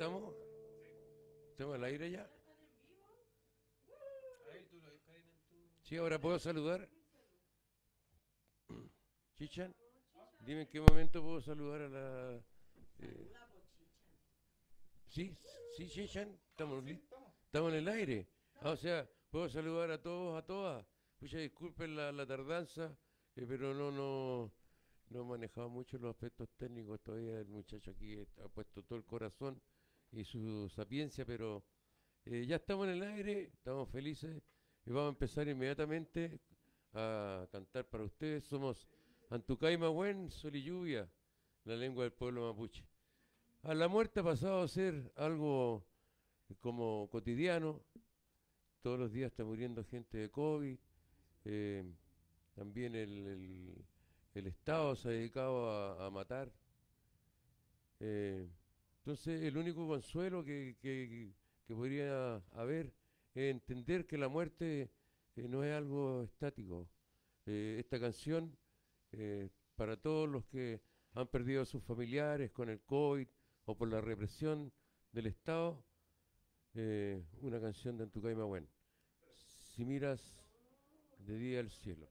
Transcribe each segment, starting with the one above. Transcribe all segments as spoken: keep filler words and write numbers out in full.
estamos? ¿Estamos al aire ya? Sí, ahora puedo saludar. Chichan, dime en qué momento puedo saludar a la... eh, Sí, sí, Chichan, estamos, li- estamos en el aire. Ah, o sea, puedo saludar a todos, a todas. Pucha, disculpen la, la tardanza, eh, pero no, no, no he manejado mucho los aspectos técnicos todavía. El muchacho aquí ha puesto todo el corazón y su sapiencia, pero eh, ya estamos en el aire, estamos felices y vamos a empezar inmediatamente a cantar para ustedes. Somos Antucay Mahuen, Sol y Lluvia, la lengua del pueblo mapuche. A la muerte ha pasado a ser algo como cotidiano. Todos los días está muriendo gente de COVID. eh, También el, el- el Estado se ha dedicado a, a matar. eh, entonces, el único consuelo que, que- que podría haber es entender que la muerte eh, no es algo estático. Eh, esta canción, eh, para todos los que han perdido a sus familiares con el COVID o por la represión del Estado, eh, una canción de Antucay Mahuen. Si miras de día al cielo.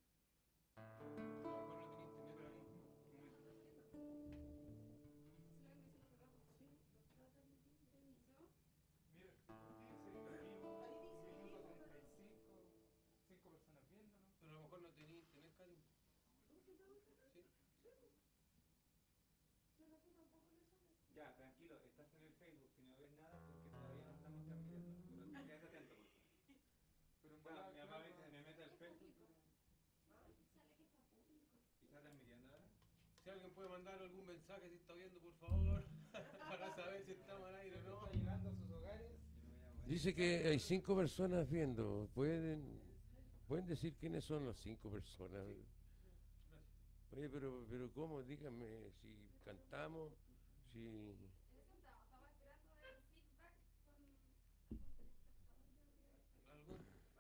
Si alguien puede mandar algún mensaje, si está viendo, por favor, para saber si estamos al aire o no. Dice que hay cinco personas viendo. ¿Pueden, pueden decir quiénes son las cinco personas? Oye, pero, pero ¿cómo? Díganme si cantamos, si... ¿Algo?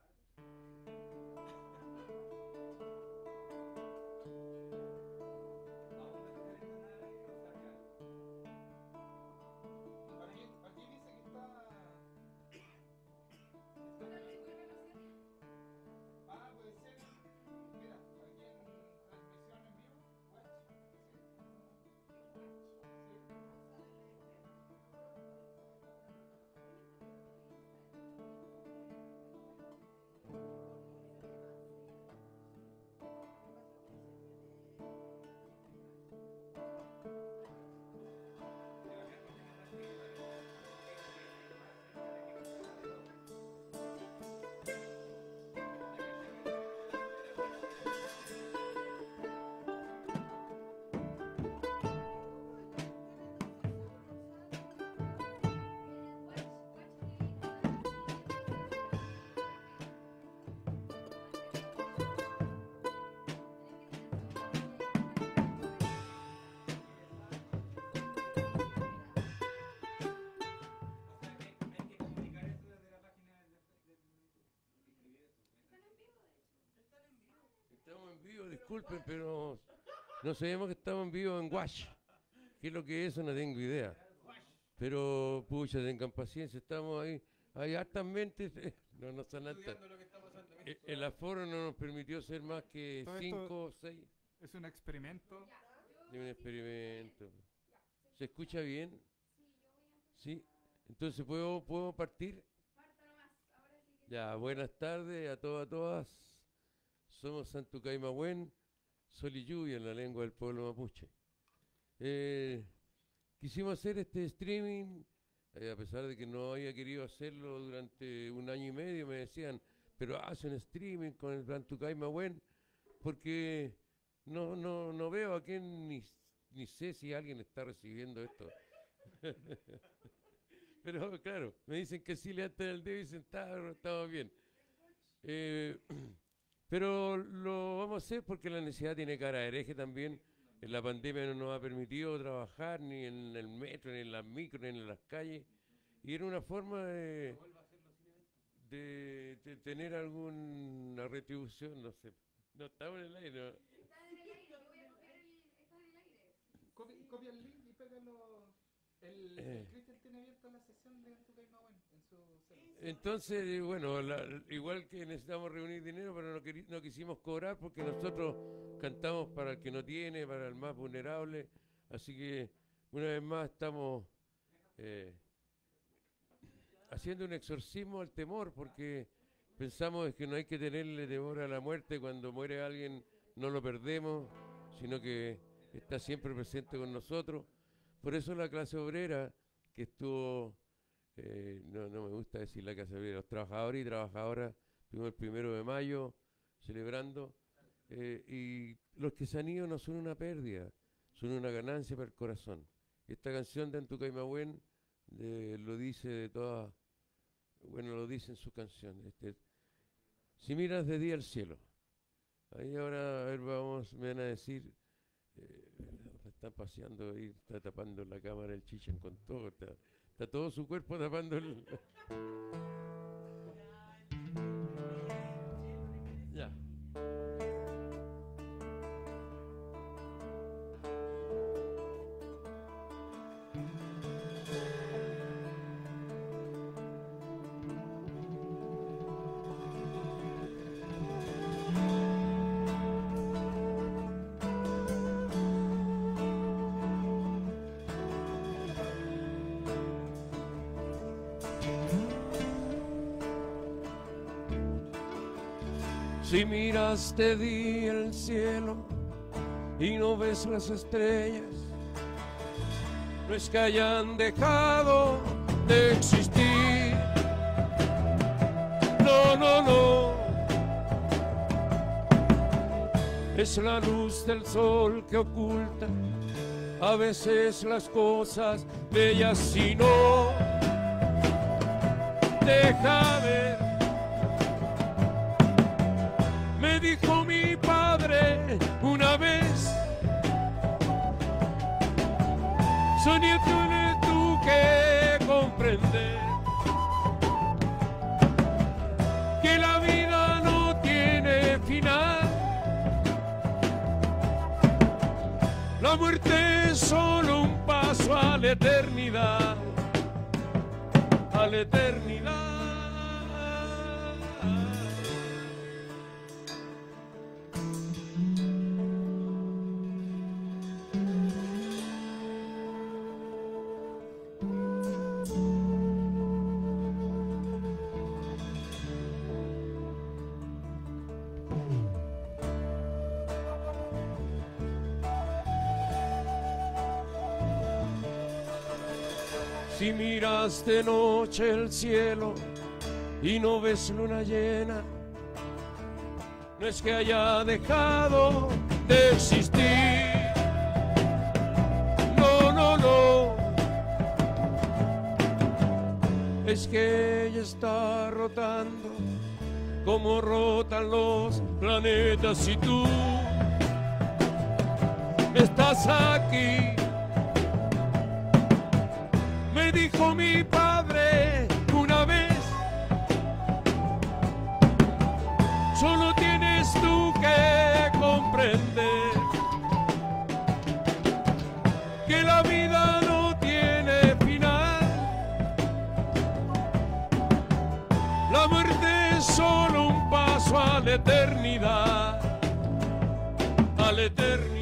Estamos en vivo, disculpen, pero no sabemos que estamos en vivo en Wash. ¿Qué es lo que es eso? No tengo idea. Pero, pucha, tengan paciencia, estamos ahí. Hay hartas mentes, no nos son hartas. Eh, El aforo no nos permitió ser más que Todo esto cinco o seis es un experimento. de un experimento. ¿Se escucha bien? Sí. Entonces, ¿puedo, puedo partir? Ya, buenas tardes a todas, a todas. Somos Santucay Mahuen, Sol y Lluvia en la lengua del pueblo mapuche. Eh, Quisimos hacer este streaming, eh, a pesar de que no había querido hacerlo durante un año y medio, me decían, pero haz un streaming con el Santucay Mahuen, porque no, no, no veo a quién ni, ni sé si alguien está recibiendo esto. Pero claro, me dicen que sí, le levantan el dedo y dicen, está, estamos bien. Eh, pero lo vamos a hacer porque la necesidad tiene cara de hereje también. En la pandemia no nos ha permitido trabajar ni en el metro, ni en las micros, ni en las calles. Y era una forma de, de, de tener alguna retribución, no sé. No estamos en el aire, ¿no? Copia, copia el link y pégalo. El, Eh. el Cristian tiene abierta la sesión de Antucaimahuen en su celular. Entonces, eh, bueno, la- igual que necesitamos reunir dinero, pero no, queri- no quisimos cobrar porque nosotros cantamos para el que no tiene, para el más vulnerable. Así que una vez más estamos eh, haciendo un exorcismo al temor, porque pensamos que no hay que tenerle temor a la muerte. Cuando muere alguien no lo perdemos, sino que está siempre presente con nosotros. Por eso la clase obrera que estuvo, eh, no, no me gusta decir la clase obrera, los trabajadores y trabajadoras, estuvimos el primero de mayo celebrando, eh, y los que se han ido no son una pérdida, son una ganancia para el corazón. Esta canción de Antucaimahuen de, lo dice de todas, bueno, lo dice en su canción. Este, si miras de día al cielo, ahí ahora, a ver, vamos, me van a decir, eh, están paseando ahí, está tapando la cámara el Chichen con todo, está, está todo su cuerpo tapando el... Ya. Si miras de día el cielo y no ves las estrellas, no es que hayan dejado de existir. No, no, no. Es la luz del sol que oculta a veces las cosas bellas y no deja ver. Me dijo mi padre una vez, soñé tienes tú que comprender que la vida no tiene final, la muerte es solo un paso a la eternidad, a la eternidad. Si miras de noche el cielo y no ves luna llena, no es que haya dejado de existir. No, no, no. Es que ella está rotando como rotan los planetas y tú estás aquí. Me dijo mi padre una vez, solo tienes tú que comprender que la vida no tiene final, la muerte es solo un paso a la eternidad, a la eternidad.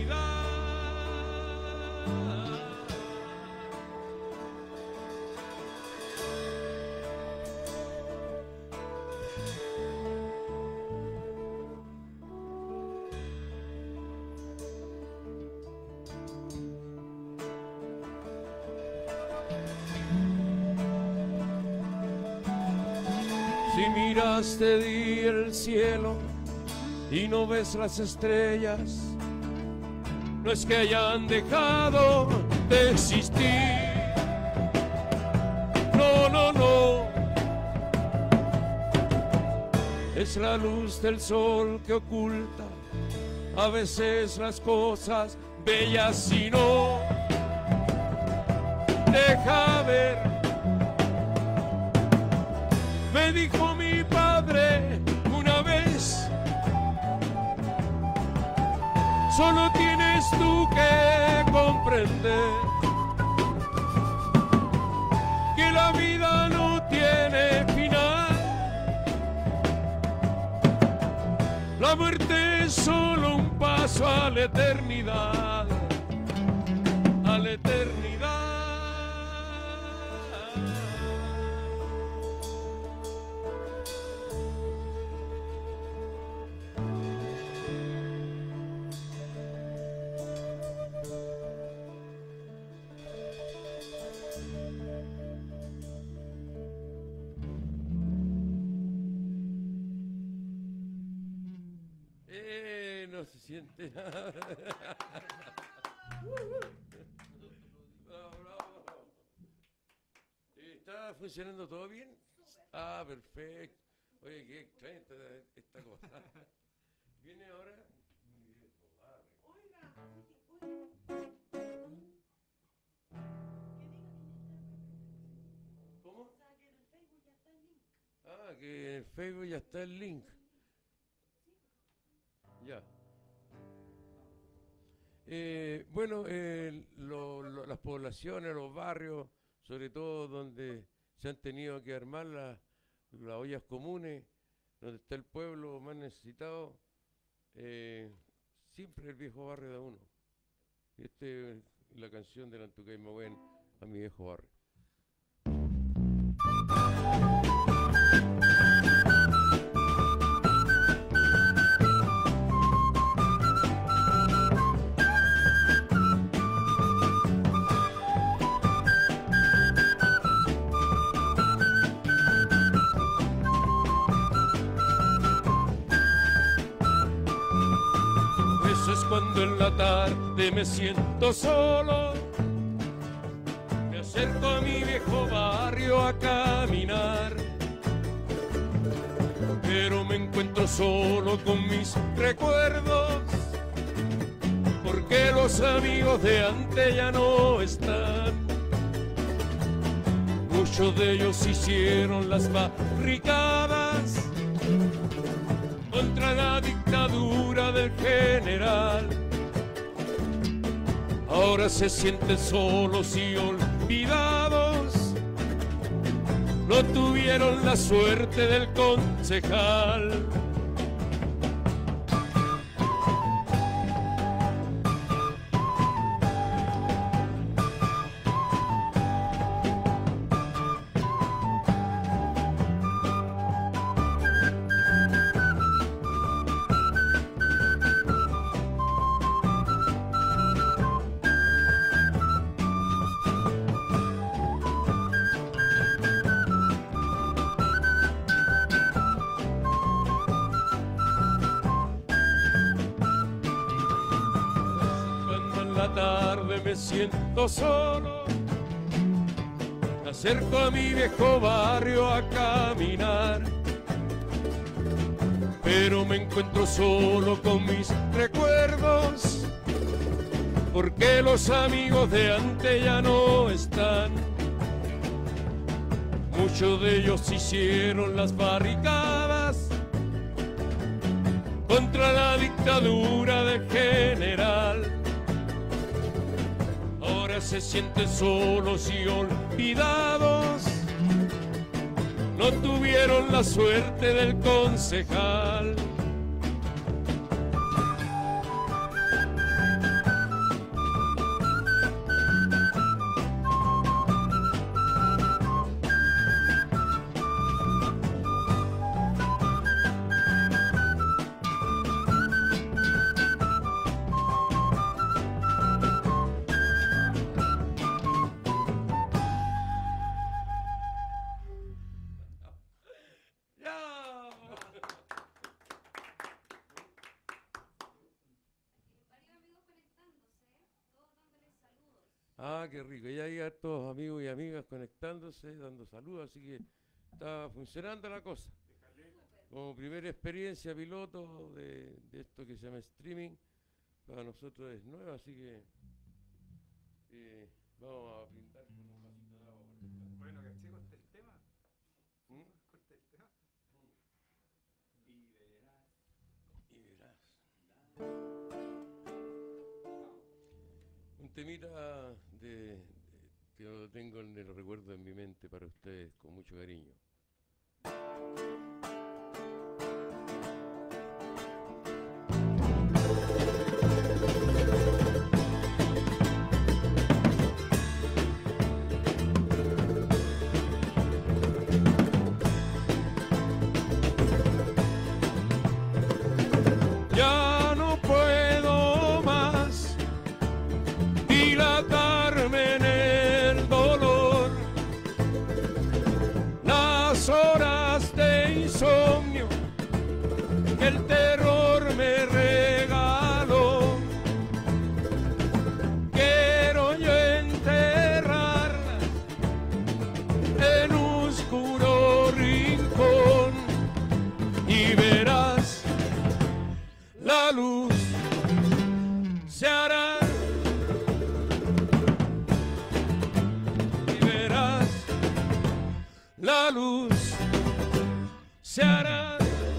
Si miras de día el cielo y no ves las estrellas, no es que hayan dejado de existir. No, no, no. Es la luz del sol que oculta a veces las cosas bellas y no deja ver. Me dijo mi padre una vez, solo tienes tú que comprender la vida no tiene final. La muerte es solo un paso a la eternidad, a la eternidad. Eh, no se siente nada. Bravo, bravo. ¿Está funcionando todo bien? Ah, perfecto. Oye, qué extraña esta, esta cosa. Viene ahora. ¿Cómo? Ah, que en el Facebook ya está el link. Ya. Eh, bueno, eh, lo- lo- las poblaciones, los barrios, sobre todo donde se han tenido que armar las, las ollas comunes, donde está el pueblo más necesitado, eh, siempre el viejo barrio da uno. Y esta es la canción del Antucaimahuén a mi viejo barrio. Eso es cuando en la tarde me siento solo, me acerco a mi viejo barrio a caminar, pero me encuentro solo con mis recuerdos, porque los amigos de antes ya no están. Muchos de ellos hicieron las barricadas contra la dictadura del general. Ahora se sienten solos y olvidados, no tuvieron la suerte del concejal. Cuando en la tarde me siento solo, me acerco a mi viejo barrio a caminar, pero me encuentro solo con mis recuerdos, porque los amigos de antes ya no están. Muchos de ellos hicieron las barricadas contra la dictadura del general. Ahora se sienten solos y olvidados, no tuvieron la suerte del concejal. ¡Ya! Ah, qué rico. Ya hay hartos amigos y amigas conectándose, dando saludos, así que está funcionando la cosa. Como primera experiencia piloto de, de esto que se llama streaming, para nosotros es nueva, así que eh, vamos a brindar con un vasito de agua. por ejemplo. Bueno, caché, corté el tema. ¿Mm? Corté el tema. Y verás. Y verás. Un temita de, de que lo tengo en el recuerdo en mi mente para ustedes con mucho cariño. Ya no puedo más dilatarme en el dolor, las horas de insomnio que el terror me regaló. Quiero yo enterrarlas en un oscuro rincón y verás la luz se hará y verás la luz se hará.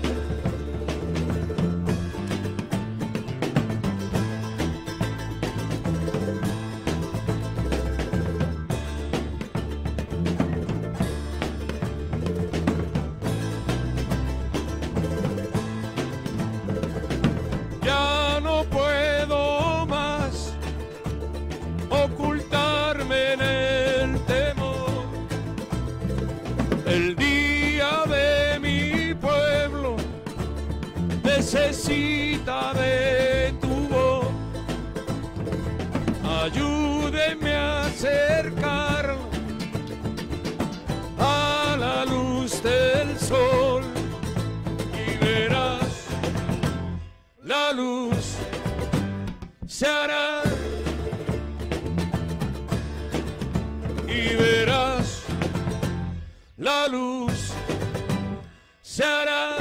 Ya no puedo más ocultarme en el temor. El día de mi pueblo necesita de tu voz. Ayúdenme a acercarlo a la luz del sol y verás la luz se hará y verás la luz se hará.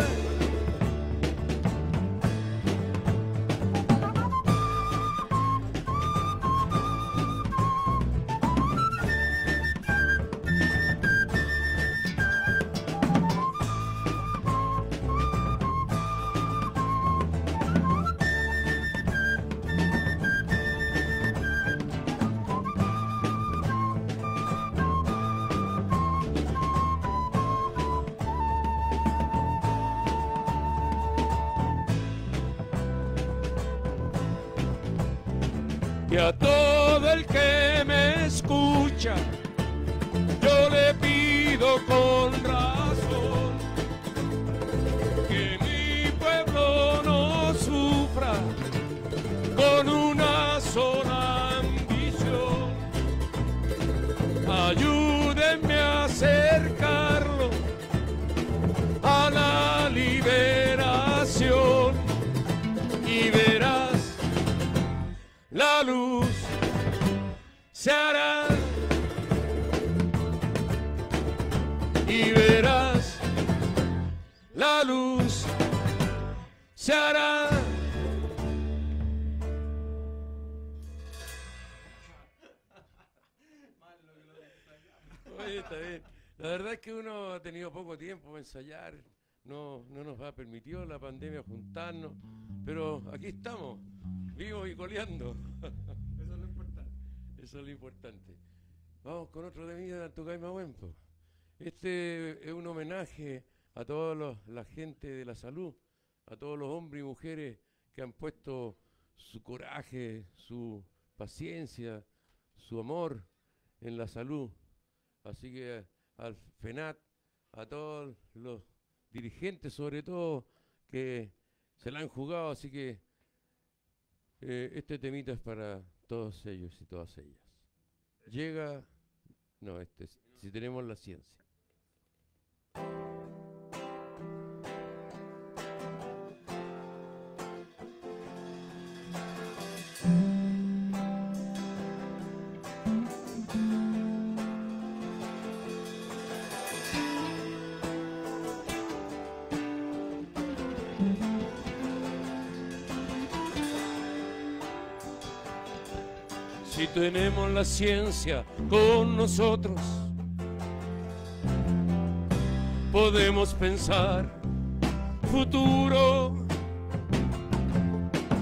Y a todo el que me escucha, yo le pido con razón que mi pueblo no sufra con una sola ambición. Ayúdenme a acercarlo a la liberación y verás la luz se hará y verás la luz se hará. Oye, está bien. La verdad es que uno ha tenido poco tiempo para ensayar, no, no nos ha permitido la pandemia juntarnos, pero aquí estamos, vivos y coleando. Eso es lo importante. Eso es lo importante. Vamos con otro de vida de Antucay-Mahuempo. Este es un homenaje a toda los, la gente de la salud, a todos los hombres y mujeres que han puesto su coraje, su paciencia, su amor en la salud. Así que al FENAT, a todos los dirigentes sobre todo que se la han jugado, así que eh, este temita es para todos ellos y todas ellas. Llega, no, este, si tenemos la ciencia. Si tenemos la ciencia con nosotros, podemos pensar futuro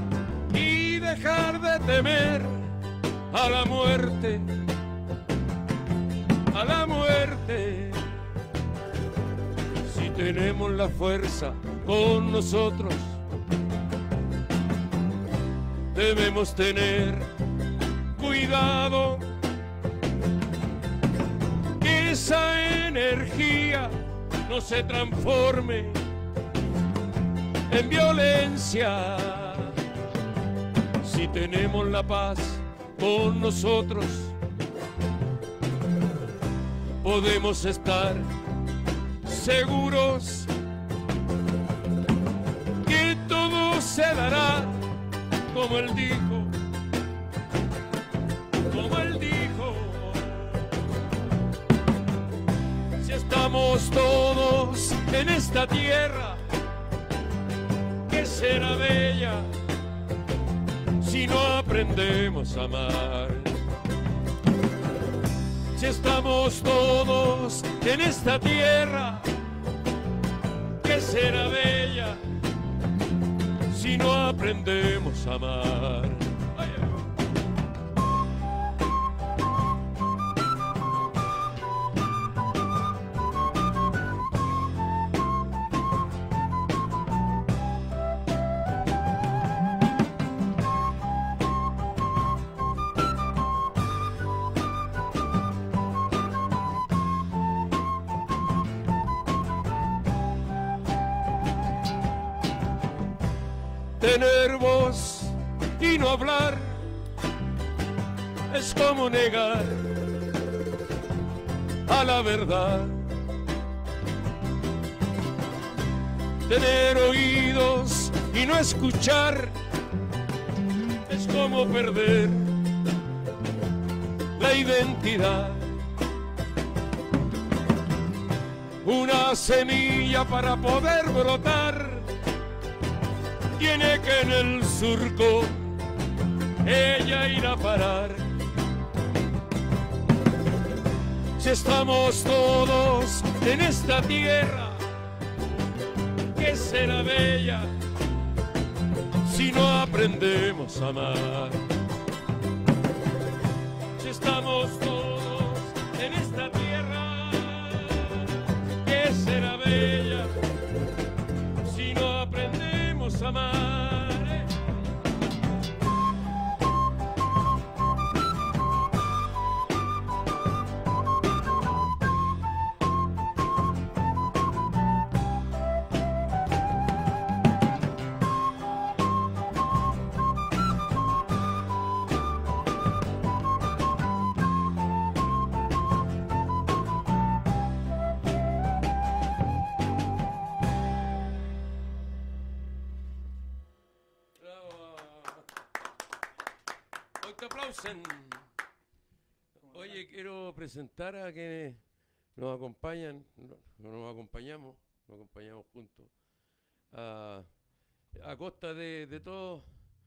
y dejar de temer a la muerte a la muerte. Si tenemos la fuerza con nosotros, debemos tener cuidado que esa energía no se transforme en violencia. Si tenemos la paz con nosotros, podemos estar seguros que todo se dará como él dijo, como él dijo. Si estamos todos en esta tierra, ¿qué será de ella si no aprendemos a amar? Si estamos todos en esta tierra, ¿qué será de ella si no aprendemos a amar? Ay, ay. Tener voz y no hablar es como negar a la verdad. Tener oídos y no escuchar es como perder la identidad. Una semilla para poder brotar tiene que en el surco ella ir a parar. Si estamos todos en esta tierra, ¿qué será de ella si no aprendemos a amar? Si estamos todos en esta tierra, ¿qué será de ella si no aprendemos a amar? Oye, quiero presentar a quienes nos acompañan, no, no nos acompañamos, nos acompañamos juntos, a, a costa de, de todos.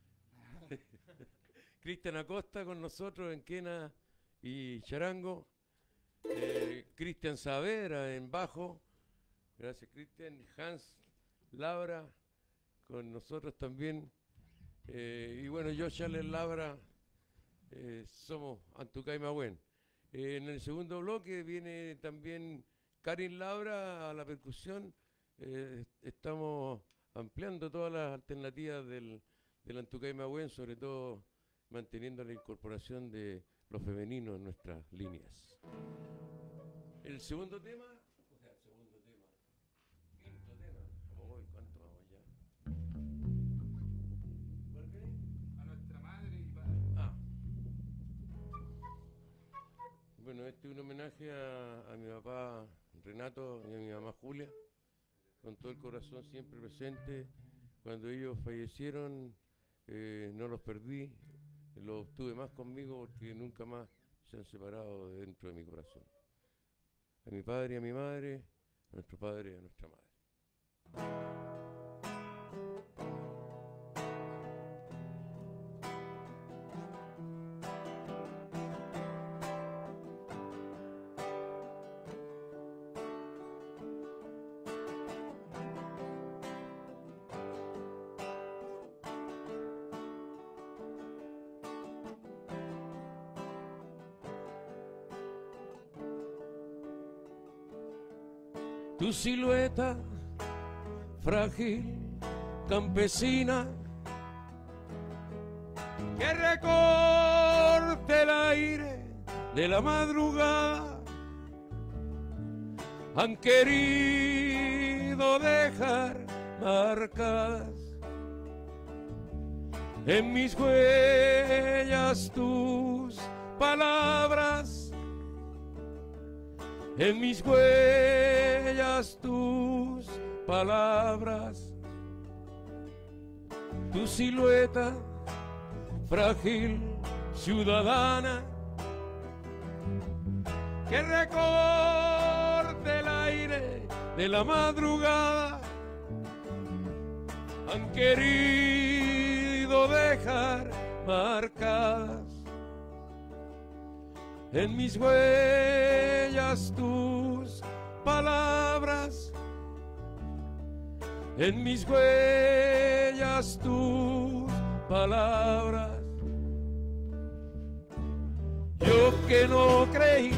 Cristian Acosta con nosotros en quena y charango, eh, Cristian Saavedra en bajo, gracias Cristian, Hans Labra con nosotros también, eh, y bueno, yo Charles Labra. Eh, somos Antucay Mahuen. Eh, en el segundo bloque viene también Karin Labra a la percusión. Eh, estamos ampliando todas las alternativas del, del Antucay Mahuen, sobre todo manteniendo la incorporación de los femeninos en nuestras líneas. El segundo tema, o sea, segundo tema, quinto tema. Uy, ¿cuánto vamos ya? ¿Cuál viene? A nuestra madre y padre. Ah. Bueno, este es un homenaje a, a mi papá Renato y a mi mamá Julia, con todo el corazón siempre presente. Cuando ellos fallecieron, eh, no los perdí, los tuve más conmigo porque nunca más se han separado de dentro de mi corazón. A mi padre y a mi madre, a nuestro padre y a nuestra madre. tu silueta frágil, campesina, que recorte el aire de la madrugada. Han querido dejar marcadas en mis huellas tus palabras, en mis huellas tus palabras, tu silueta frágil, ciudadana, que recorte el aire de la madrugada. Han querido dejar marcadas en mis huellas tus palabras, en mis huellas tus palabras. Yo que no creí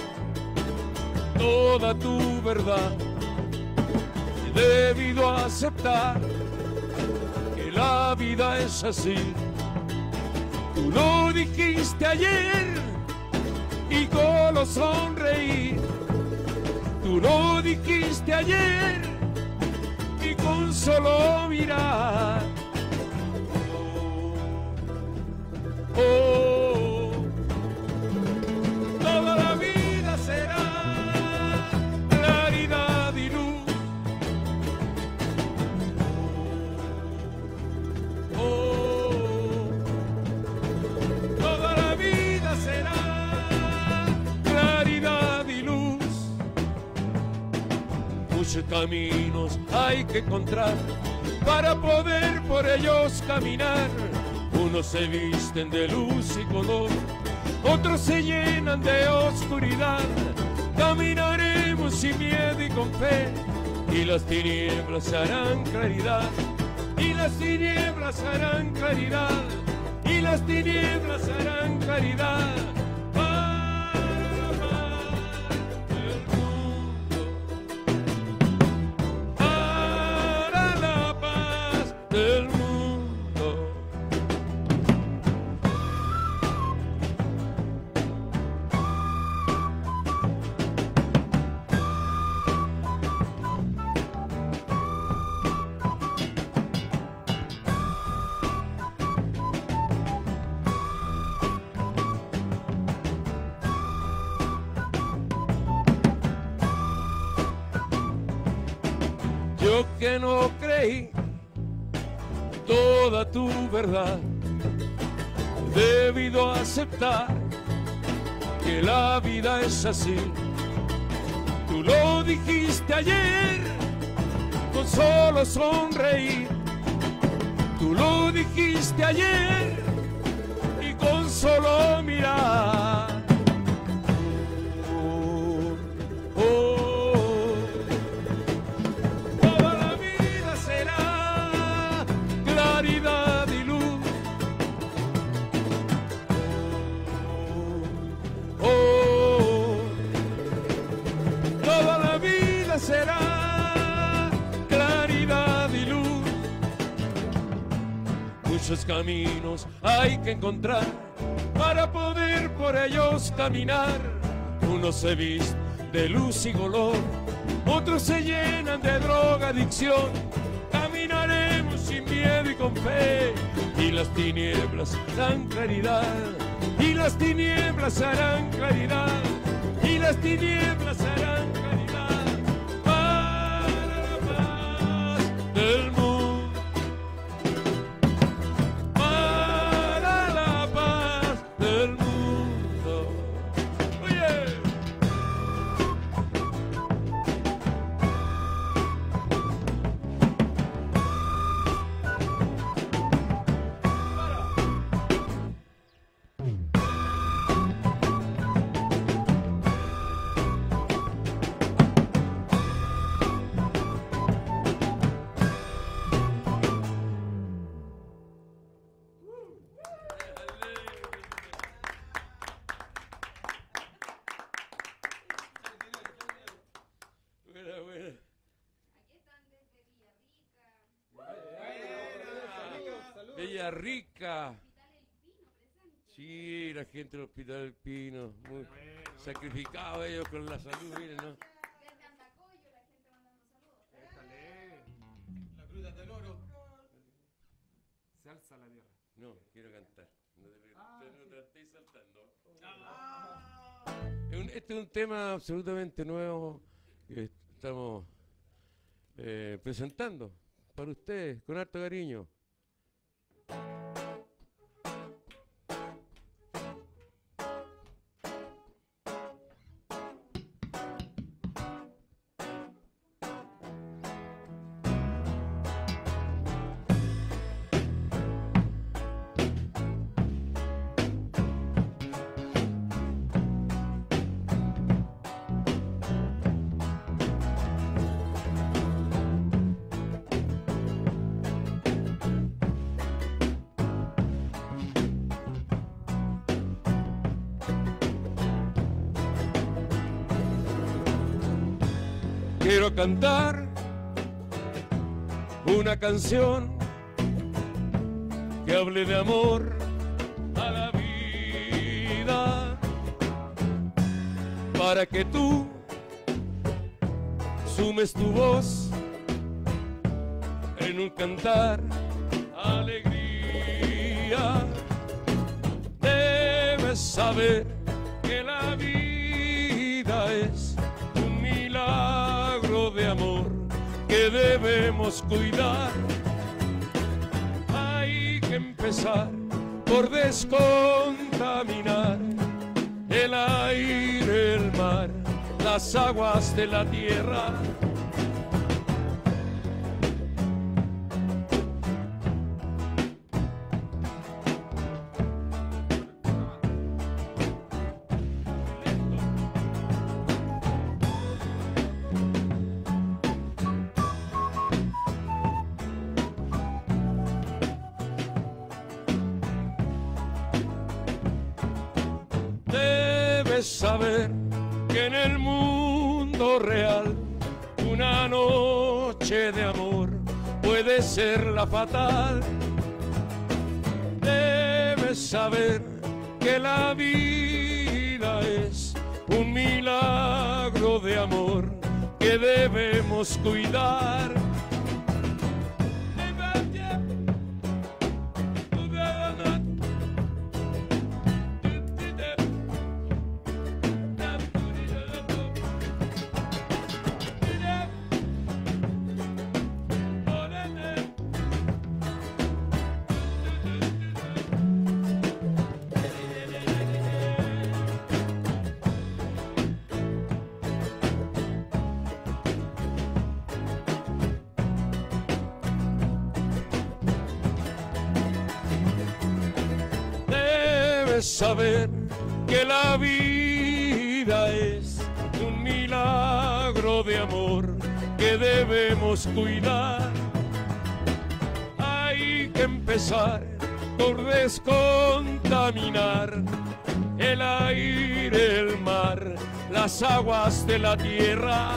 toda tu verdad, he debido aceptar que la vida es así. Tú lo dijiste ayer y solo sonreí. Tú lo dijiste ayer y con solo mirar. Oh, oh, toda la vida será claridad y luz. Oh, oh, toda la vida será claridad y luz. Muchos caminos hay que encontrar para poder por ellos caminar. Unos se visten de luz y color, otros se llenan de oscuridad. Caminaremos sin miedo y con fe, y las tinieblas harán claridad, y las tinieblas harán claridad, y las tinieblas harán claridad. Yo que no creí toda tu verdad, debido aceptar que la vida es así. Tú lo dijiste ayer con solo sonreír. Tú lo dijiste ayer y con solo mirar. Oh, oh. Claridad y luz. Oh, oh, toda la vida será claridad y luz. Muchos caminos hay que encontrar para poder por ellos caminar. Unos se visten de luz y color, otros se llenan de droga, adicción. Caminaremos sin miedo y con fe, y las tinieblas harán claridad, y las tinieblas harán claridad, y las tinieblas harán claridad para la paz del mundo, para la paz del mundo. Oye. la rica. Sí, la gente del Hospital del Pino, muy sacrificados ellos con la salud, miren, ¿no? La Cruz del Oro. Se alza la tierra. No, quiero cantar. No te, Ah, te- no sí. te estéis saltando. Es un- Este es un tema absolutamente nuevo que estamos eh, presentando para ustedes con harto cariño. Quiero cantar una canción que hable de amor a la vida, para que tú sumes tu voz en un cantar alegría. Debes saber que la vida es un milagro de amor que debemos cuidar. Hay que empezar por descontaminar el aire, el mar, las aguas de la tierra. Debes saber que en el mundo real una noche de amor puede ser la fatal. Debes saber que la vida es un milagro de amor que debemos cuidar. Debes saber que la vida es un milagro de amor que debemos cuidar. Hay que empezar por descontaminar el aire, el mar, las aguas de la tierra.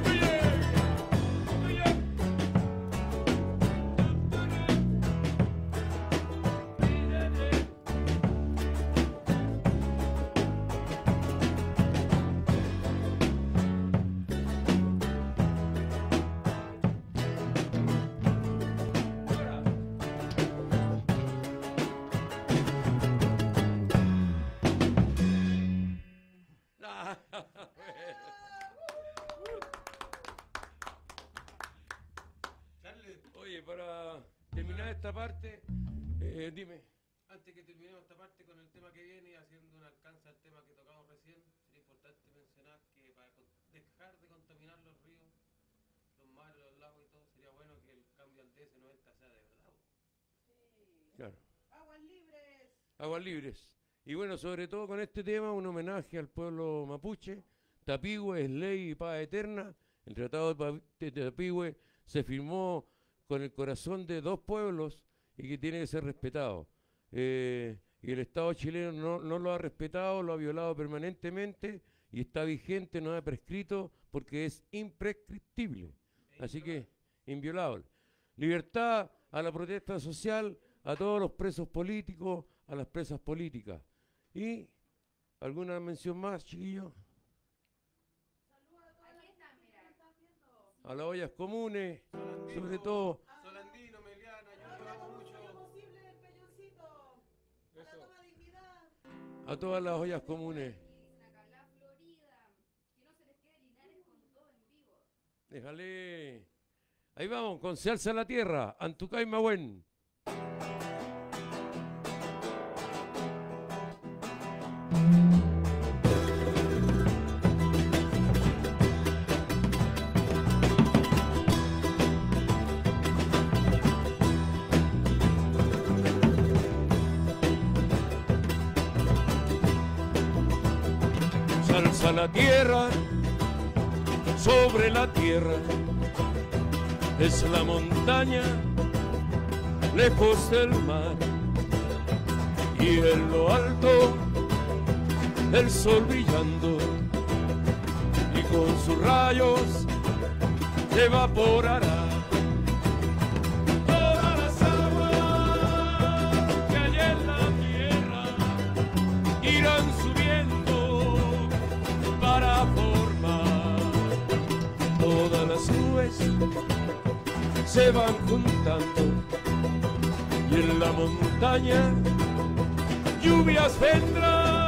Oye, para terminar esta parte, eh, dime. Antes que terminemos esta parte con el tema que viene y haciendo un alcance al tema que tocamos recién, sería importante mencionar que para con- dejar de contaminar los ríos, los mares, los lagos y todo, sería bueno que el cambio al D S noventa sea de verdad. Claro. Aguas libres. Aguas libres. Y bueno, sobre todo con este tema, un homenaje al pueblo mapuche. Tapigüe es ley y paz eterna. El Tratado de Pa- de Tapigüe se firmó con el corazón de dos pueblos y que tiene que ser respetado. Eh, y el Estado chileno no, no lo ha respetado, lo ha violado permanentemente y está vigente, no ha prescrito porque es imprescriptible. Así que, inviolable. Libertad a la protesta social, a todos los presos políticos, a las presas políticas. ¿Y alguna mención más, chiquillos? A las ollas comunes, Solandino, sobre todo. Solandino, Meliana, yo lo amo mucho. A todas las ollas comunes. Déjale. Ahí vamos, con Se alza la tierra, Antucay Mahuen. Se alza la tierra, sobre la tierra, es la montaña, lejos del mar, y en lo alto el sol brillando, y con sus rayos evaporará todas las aguas que hay en la tierra, irán subiendo para formar todas las nubes, se van juntando y en la montaña lluvias vendrán.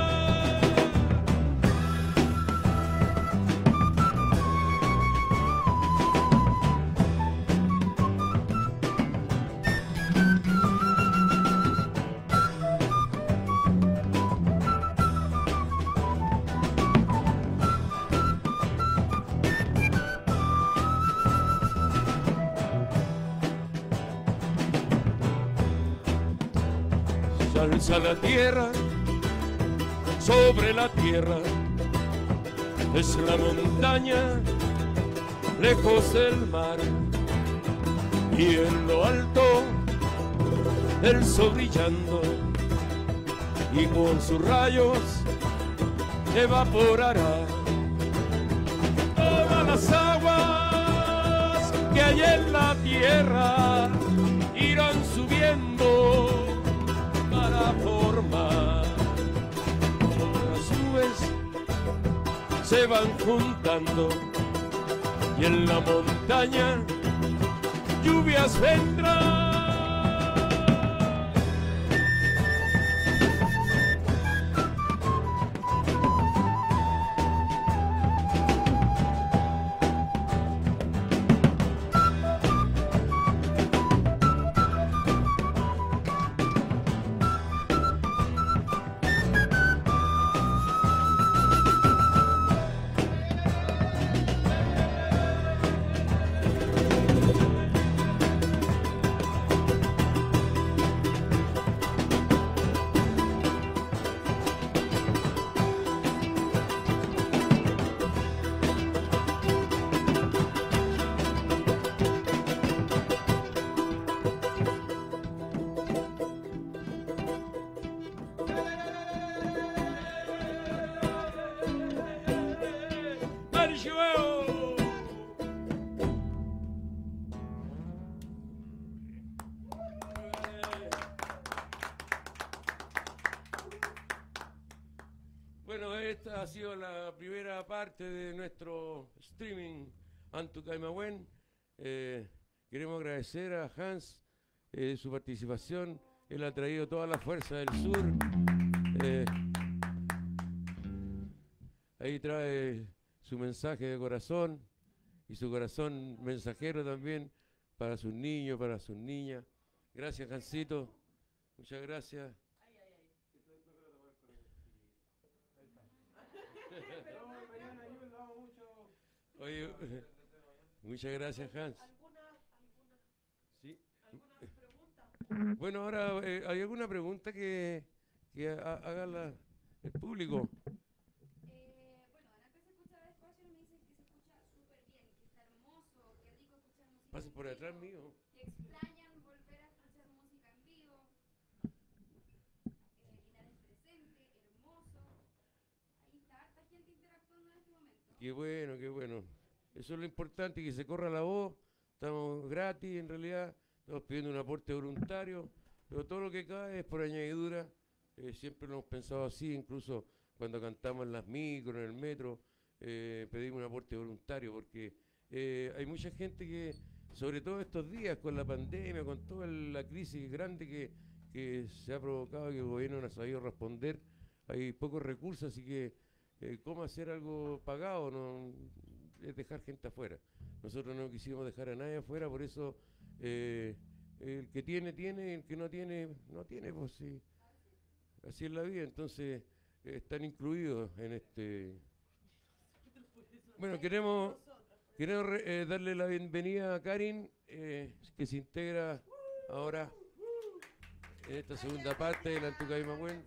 Se alza la tierra, sobre la tierra, es la montaña, lejos del mar, y en lo alto el sol brillando, y con sus rayos evaporará todas las aguas que hay en la tierra, irán subiendo para formar. Las nubes se van juntando y en la montaña lluvias vendrán. Bueno, esta ha sido la primera parte de nuestro streaming Antucay Mahuen. Eh, queremos agradecer a Hans eh, su participación. Él ha traído toda la fuerza del sur. Eh, ahí trae su mensaje de corazón y su corazón mensajero también para sus niños, para sus niñas. Gracias, Hansito. Muchas gracias. Oye, muchas gracias, Hans. ¿Sí? Bueno, ahora, eh, ¿hay alguna pregunta que, que ha- haga la- el público? Eh, bueno, antes se escucha despacio y me dicen que se escucha súper bien, que está hermoso, que rico escuchar música. Pase en por vivo, atrás mío. Que extrañan volver a escuchar música en vivo. Eh, Linares presente, hermoso. Ahí está harta gente interactuando en este momento. Qué bueno, qué bueno. Eso es lo importante, que se corra la voz. Estamos gratis, en realidad. Estamos pidiendo un aporte voluntario pero todo lo que cae es por añadidura, eh, siempre lo hemos pensado así, incluso cuando cantamos en las micros, en el metro, eh, pedimos un aporte voluntario, porque eh, hay mucha gente que, sobre todo estos días, con la pandemia, con toda la crisis grande que, que se ha provocado, que el gobierno no ha sabido responder, hay pocos recursos, así que eh, cómo hacer algo pagado, no es dejar gente afuera. Nosotros no quisimos dejar a nadie afuera, por eso eh, el que tiene, tiene, el que no tiene, no tiene, pues sí. Así es la vida, entonces eh, están incluidos en este... Bueno, queremos, queremos re- eh, darle la bienvenida a Karin, eh, que se integra ahora en esta segunda parte del Antucaimahuen.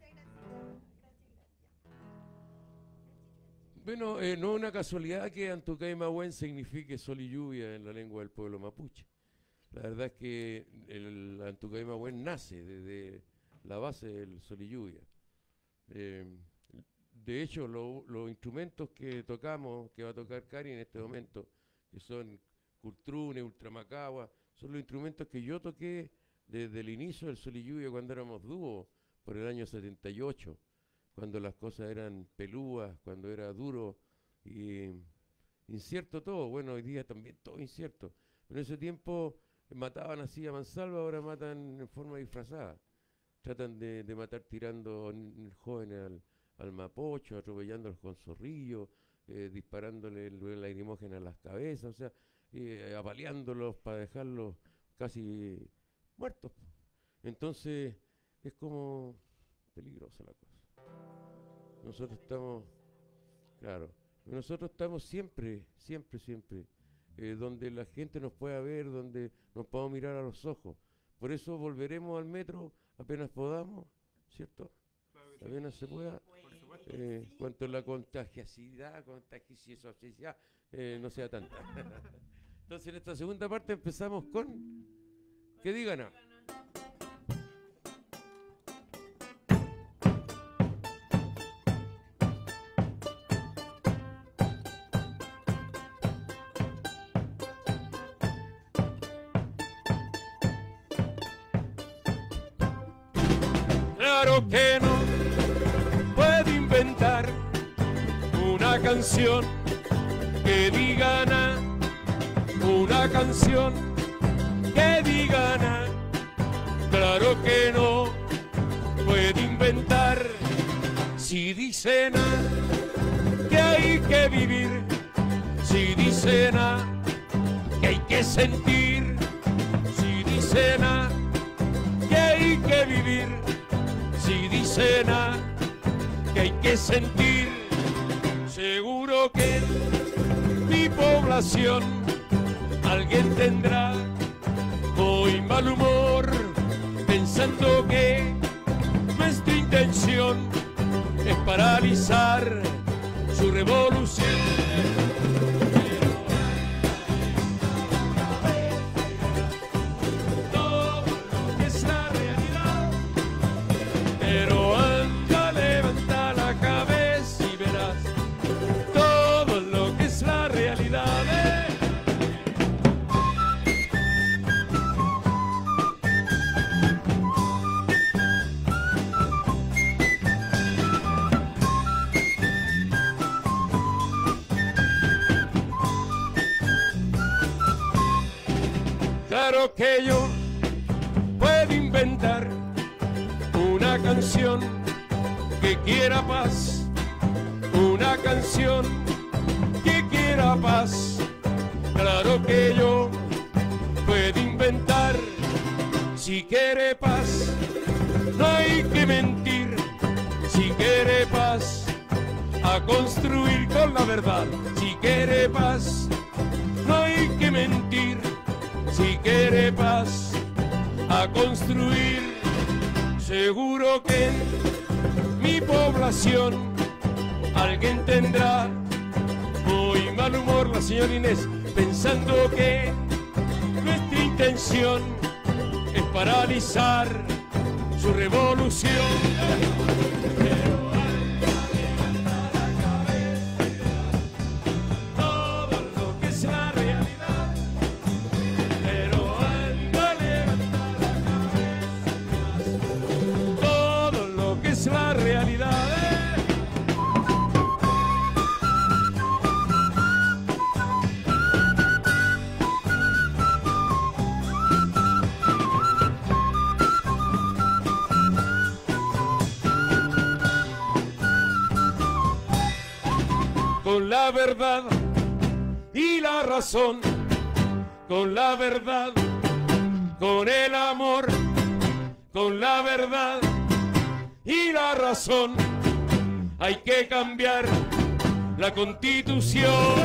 Bueno, eh, no es una casualidad que Antucaimahuen signifique sol y lluvia en la lengua del pueblo mapuche. La verdad es que el Antucaimahuen nace desde la base del sol y lluvia. Eh, de hecho, lo- los instrumentos que tocamos, que va a tocar Cari en este momento, que son cultrune, ultramacagua, son los instrumentos que yo toqué desde el inicio del sol y lluvia cuando éramos dúo, por el año setenta y ocho, cuando las cosas eran pelúas, cuando era duro y incierto todo. Bueno, hoy día también todo incierto. Pero en ese tiempo mataban así a mansalva, ahora matan en forma disfrazada. Tratan de, de matar tirando n- jóvenes al, al mapocho, atropellándolos con zorrillos, eh, disparándole el lacrimógeno a las cabezas, o sea, eh, apaleándolos para dejarlos casi muertos. Entonces es como peligrosa la cosa. Nosotros estamos, claro, nosotros estamos siempre, siempre, siempre, eh, donde la gente nos pueda ver, donde nos podamos mirar a los ojos. Por eso volveremos al metro apenas podamos, ¿cierto? Claro que sí. Apenas se pueda, Por supuesto. eh, cuanto la contagiosidad, contagiosidad eh, no sea tanta. Entonces en esta segunda parte empezamos con, que digan. ah. Claro que no puedo inventar una canción que diga na, una canción que diga na. Claro que no puedo inventar, si dice na, que hay que vivir, si dice na, que hay que sentir, si dice na, que hay que vivir, si dice na, que hay que sentir. Seguro que en mi población alguien tendrá muy mal humor, pensando que nuestra intención es paralizar su revolución. Todo lo que es la realidad, pero anda, levanta la cabeza y verás todo lo que es la realidad. eh. Claro que yo puedo inventar una canción que quiera paz, una canción que quiera paz. Claro que yo puedo inventar, si quiere paz, no hay que mentir, si quiere paz, a construir con la verdad, si quiere paz, no hay que mentir, si quiere paz, a construir. Seguro que en mi población alguien tendrá muy mal humor, la señora Inés, pensando que nuestra intención es paralizar su revolución. Pero anda, levanta la cabeza, todo lo que es la realidad. Pero anda, levanta la cabeza, la verdad y la razón, con la verdad, con el amor, con la verdad y la razón. Hay que cambiar la Constitución.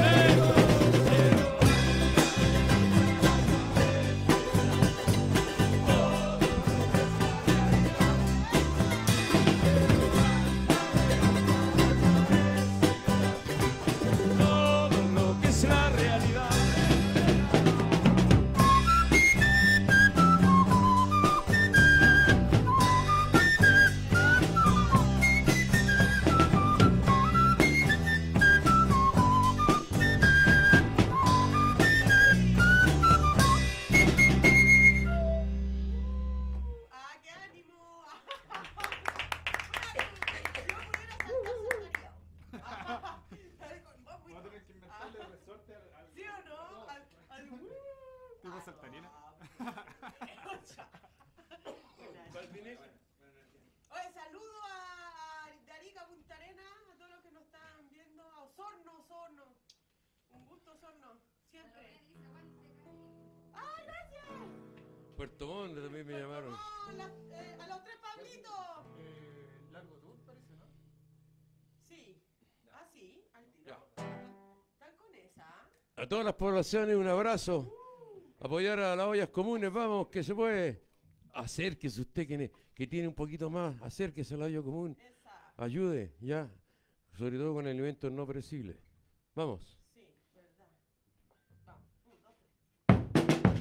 Oye, saludo a, a de Arica, Punta Arenas, a todos los que nos están viendo, a Osorno, Osorno. Un gusto, Osorno, siempre. ¡Ay, gracias! Puerto Montt también me llamaron. No, la, eh, a los tres Pablitos. Eh, largo tour parece, ¿no? Sí. Ah, sí, al tiro. Ya. ¿Están con esa? A todas las poblaciones un abrazo. Apoyar a las ollas comunes, vamos, que se puede. Acérquese usted que, ne- que tiene un poquito más, acérquese a la olla común. Esa. Ayude, ya. Sobre todo con alimentos no perecibles. Vamos. Sí, verdad. Vamos, un, dos, tres.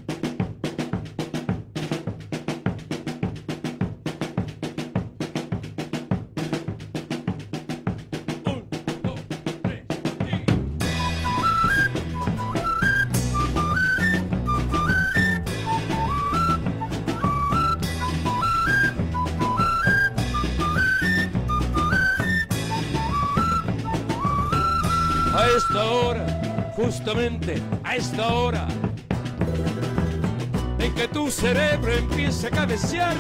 Un, dos, tres, y... A esta hora, justamente a esta hora, en que tu cerebro empieza a cabecear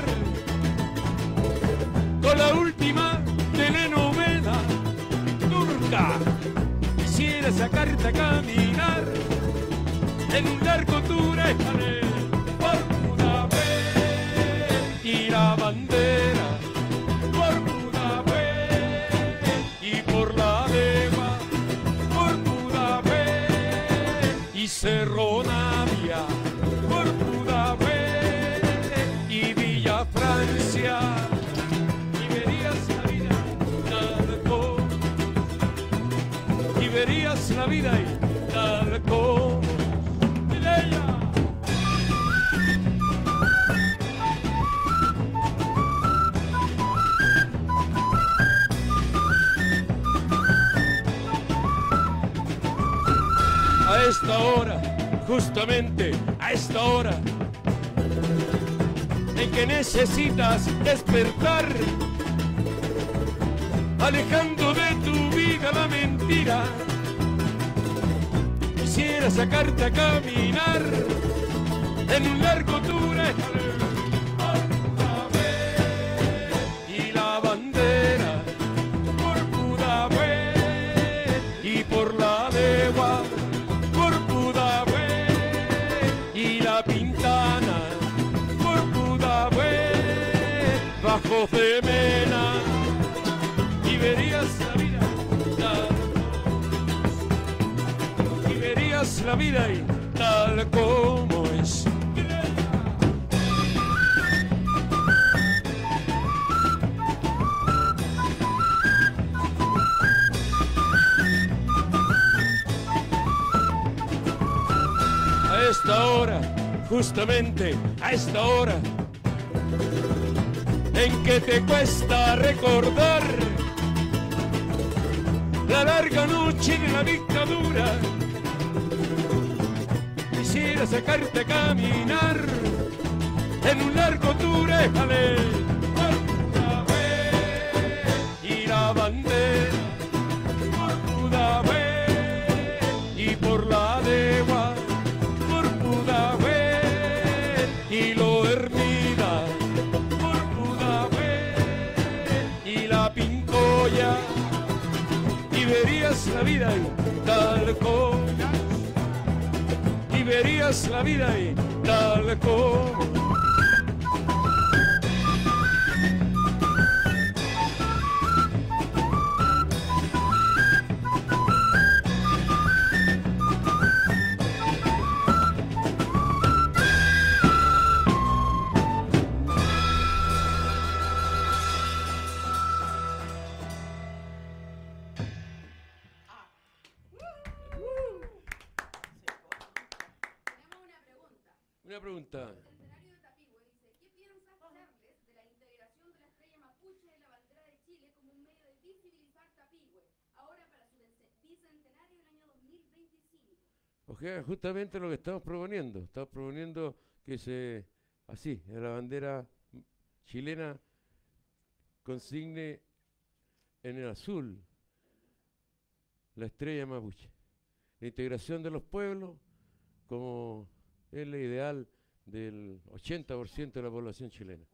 con la última telenovela turca, quisiera sacarte a caminar en un largo tour escalé por Budapest y la bandera por Budapest y por la leva por Budapest y Cerro Navia por Budapest y Villa Francia y verías la vida tal como y verías la vida y tal como ella. A esta hora, justamente a esta hora, en que necesitas despertar, alejando de tu vida la mentira, quisiera sacarte a caminar en un largo tour y la bandera por Budapest y por la legua por Budapest y la Pintana por Budapest bajo Femena y verías la vida tal, y verías la vida y tal como es. A esta hora, justamente a esta hora, en que te cuesta recordar la larga noche de la dictadura, quisiera sacarte a caminar en un largo tour escalé y la bandera por Budapest y por la legua por Budapest y lo Hermida por Budapest y la Pincoya y verías la vida tal como, y verías la vida ahí, tal como. Tenemos una pregunta. Una pregunta. El centenario de Tapigüe dice, ¿qué piensas, Charles, de la integración de la estrella mapuche en la bandera de Chile como un medio de visibilizar Tapigüe, ahora para su bice- bicentenario en el año dos mil veinticinco? O sea, justamente lo que estamos proponiendo. Estamos proponiendo que se, así, en la bandera chilena consigne en el azul la estrella mapuche. La integración de los pueblos como es la ideal del ochenta por ciento de la población chilena.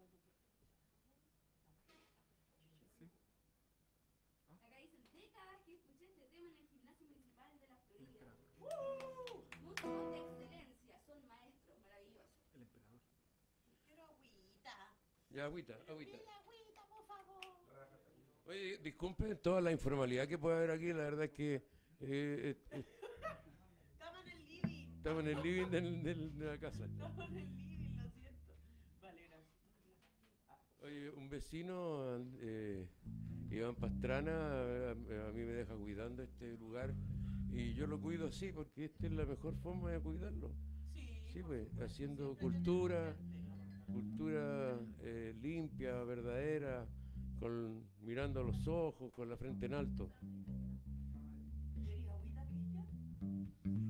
Acá dicen, décadas que escuché este tema en el gimnasio municipal de La Florida. Músicos de excelencia, son maestros maravillosos. Quiero agüita. Ya, agüita, agüita. Mira, agüita, por favor. Oye, disculpen toda la informalidad que puede haber aquí, la verdad es que eh, eh, eh, Estamos en el living. estamos en el living del- del- de la casa. Estamos en el living, lo siento. Vale, gracias. Oye, un vecino, eh, Iván Pastrana, a, a mí me deja cuidando este lugar y yo lo cuido así porque esta es la mejor forma de cuidarlo. Sí, Sí, por pues, supuesto, haciendo siempre cultura, tenemos cultura eh, limpia, verdadera, con, mirando a los ojos, con la frente en alto. gente. ¿Quería agüita, Cristian?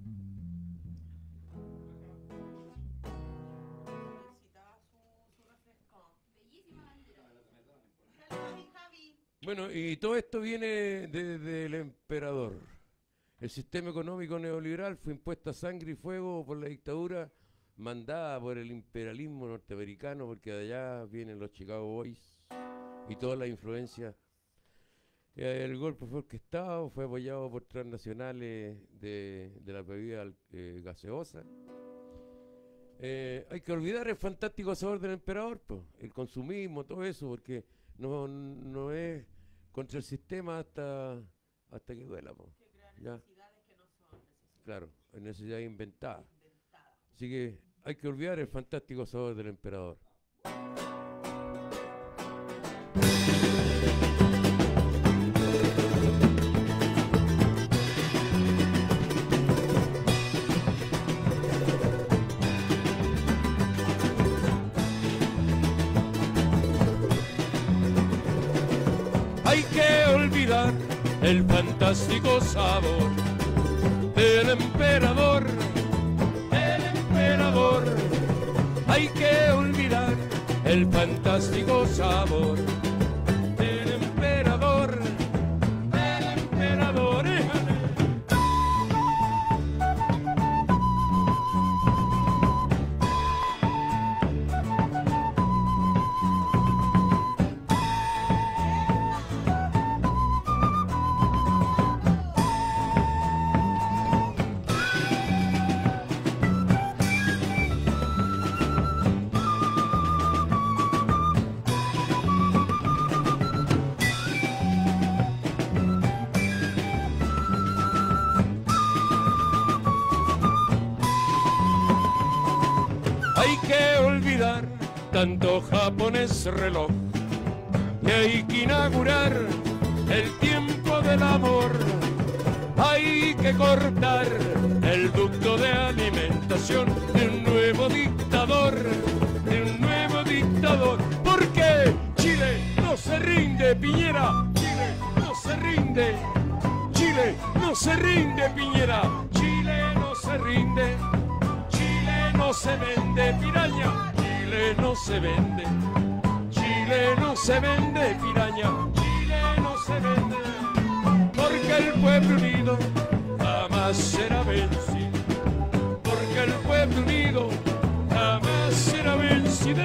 Necesitaba su, su refresco. Bellísima bandera. Javi, Javi. Bueno, y todo esto viene de- del emperador. El sistema económico neoliberal fue impuesto a sangre y fuego por la dictadura mandada por el imperialismo norteamericano, porque de allá vienen los Chicago Boys y todas las influencias. Eh, El golpe fue orquestado, fue apoyado por transnacionales de, de la bebida al- eh, gaseosa. Eh, hay que olvidar el fantástico sabor del emperador, po, el consumismo, todo eso, porque no, no es contra el sistema hasta, hasta que duela, po. Que crean Ya. necesidades que no son necesidades Claro, es necesidad inventada. inventadas. Así que hay que olvidar el fantástico sabor del emperador. Hay que olvidar el fantástico sabor del emperador, el emperador. Hay que olvidar el fantástico sabor del emperador, del emperador. Éjale. Hay que olvidar tanto japonés reloj, que hay que inaugurar el tiempo del amor. Hay que cortar el ducto de alimentación de un nuevo dictador, de un nuevo dictador. Porque Chile no se rinde, Piñera. Chile no se rinde. Chile no se rinde, Piñera. Chile no se rinde. Chile no se vende, piraña. Chile no se vende. Chile no se vende, piraña. Chile no se vende. Porque el pueblo unido jamás será vencido. Porque el pueblo unido jamás será vencido.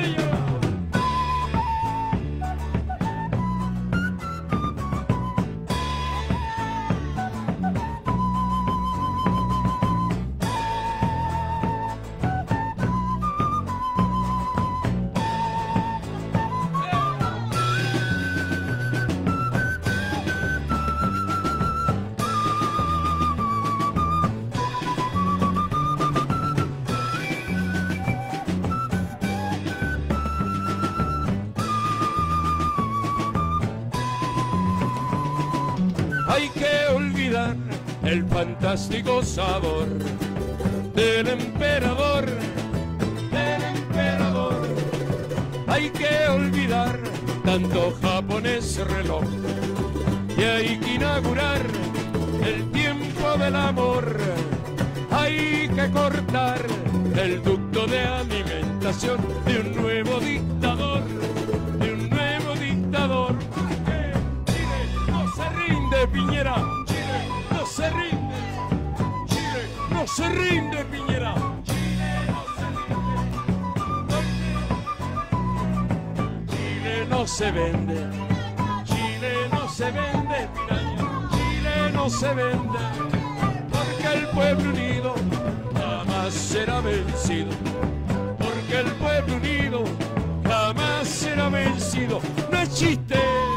hay que olvidar el fantástico sabor del emperador, del emperador. Hay que olvidar tanto japonés reloj y hay que inaugurar el tiempo del amor. Hay que cortar el ducto de alimentación de un nuevo dictador, de un nuevo dictador. Porque Chile no se rinde, Piñera. Chile no se rinde. Chile no se rinde, Piñera. Chile no se rinde. Chile no se vende. Chile no se vende, piraña. Chile no se vende. Porque el pueblo unido jamás será vencido. Porque el pueblo unido jamás será vencido. No es chiste.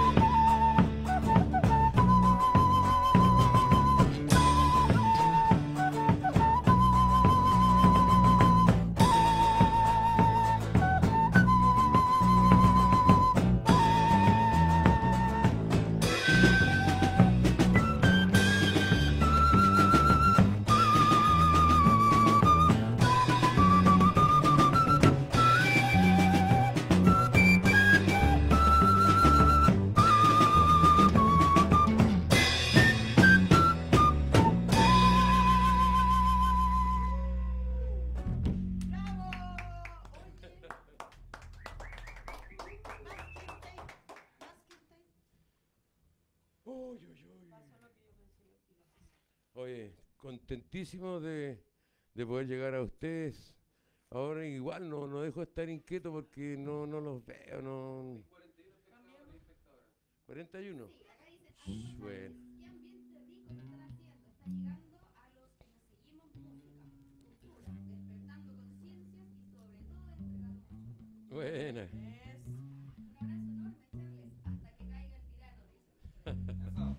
Oye, contentísimo de, de poder llegar a ustedes. Ahora igual no, no dejo de estar inquieto porque no, no los veo. No. cuarenta y uno. Bueno. Qué ambiente rico que están haciendo. Está llegando a los que nos seguimos música, cultura, despertando conciencias y sobre todo entregando mucho. Buena. Un abrazo enorme, Charles, hasta que caiga el tirano, dicen.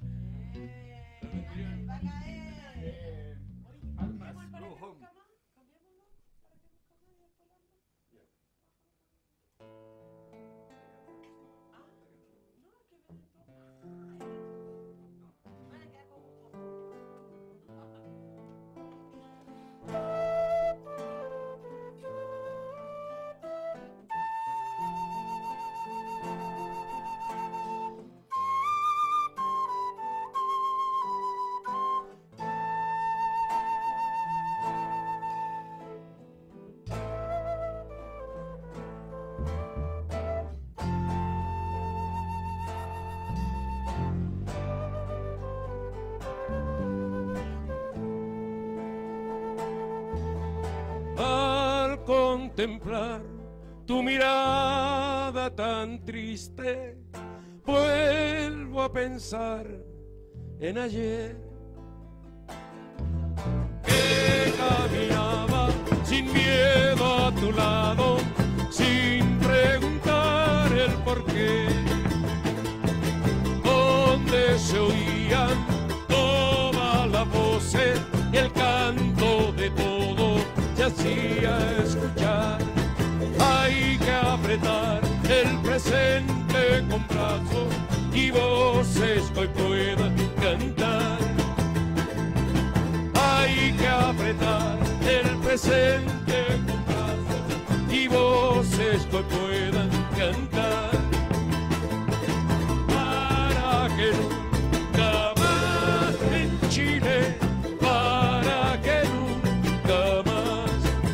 Va a caer. Almas, ¿Para que Lujón. busca más? ¿Cambiémoslo? ¿Para que busca más y después la otra? Ah, no, es que viene todo. Van a quedar como Al contemplar tu mirada tan triste, vuelvo a pensar en ayer que caminaba sin miedo a tu lado, sin preguntar el porqué, donde se oían todas las voces y el canto de todo se hacía escuchar. Hay que apretar el presente con brazos y voces que hoy puedan cantar. Hay que apretar el presente con brazos y voces que hoy puedan cantar. Para que nunca más en Chile, para que nunca más,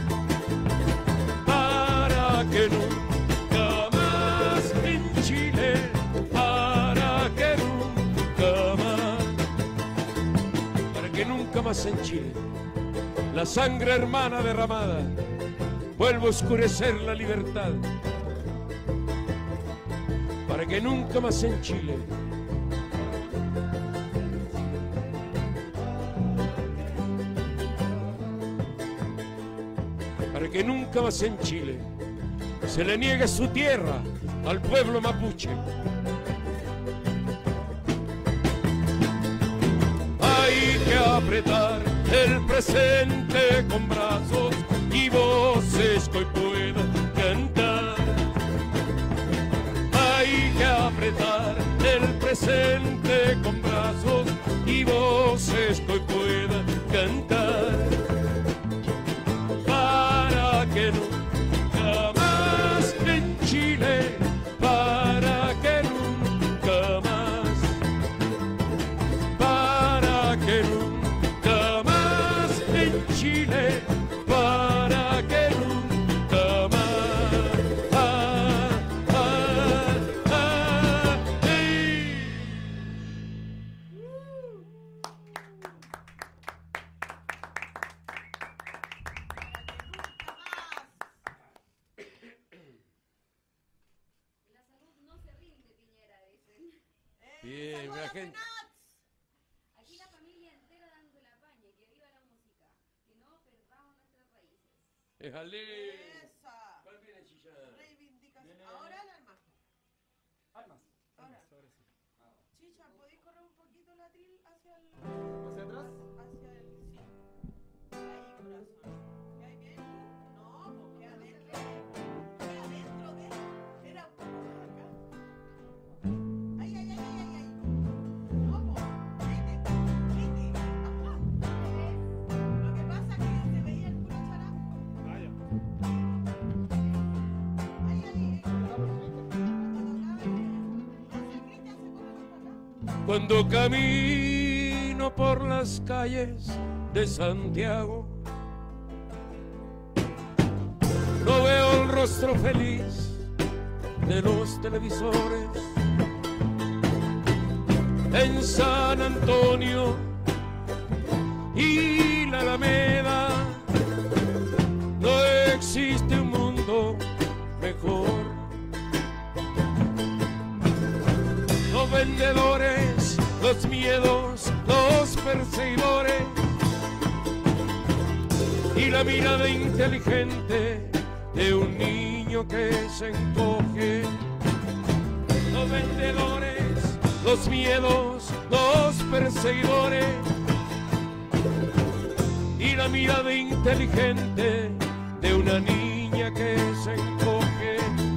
para que nunca más en Chile, para que nunca más, para que nunca más en Chile, la sangre hermana derramada vuelva a oscurecer la libertad, para que nunca más en Chile para que nunca más en Chile se le niegue su tierra al pueblo mapuche. Hay que apretar el presente con brazos y voces que hoy puedan cantar. Hay que apretar el presente con brazos y fresco y pueda cantar, para que nunca más en Chile, para que nunca más, para que nunca más en Chile, para que nunca más. Ah, ah, ah, ey. La salud no se rinde, Piñera, dicen. Bien, Saludos la a gente. Fenats. Aquí la familia entera dando la paña, que viva la música, que no perdamos nuestras raíces. Déjale. Esa. ¿Cuál viene, Chicha? Reivindicación. Viene- Ahora el alma. Armas. Ahora. Armas, ahora sí. Chicha, ¿podéis correr un poquito la tril hacia el... ¿Hacia atrás? hacia el... sí. Ahí, corazón. ¿Qué hay bien? No, pues queda adentro. Queda adentro de... Era un poco más acá. Ay, ay, ay, ay, ay, ay. No, pues. Vete, vete. Ajá. Lo que pasa es que se veía el puro charapo. Ah, ya. Ay, ay, ay. Estamos listos. Cuando camino por las calles de Santiago, no veo el rostro feliz de los televisores. En San Antonio y la Alameda no existe un mundo mejor. Los vendedores, los miedos, los perseguidores y la mirada inteligente de un niño que se encoge. Los vendedores, los miedos, los perseguidores y la mirada inteligente de una niña que se encoge.